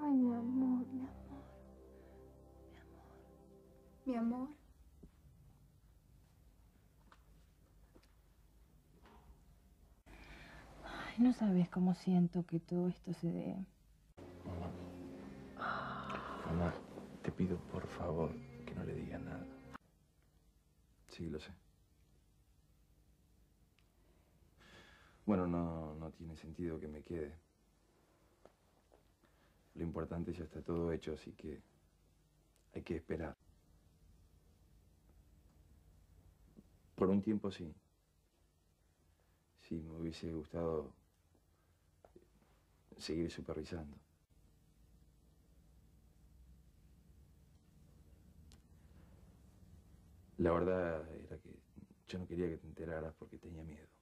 Ay, mi amor, mi amor, mi amor. Mi amor. Ay, no sabes cómo siento que todo esto se dé. Mamá, te pido por favor que no le digas nada. Sí, lo sé. Bueno, no tiene sentido que me quede. Lo importante ya está todo hecho, así que hay que esperar. Por un tiempo sí. Sí, me hubiese gustado seguir supervisando. La verdad era que yo no quería que te enteraras porque tenía miedo.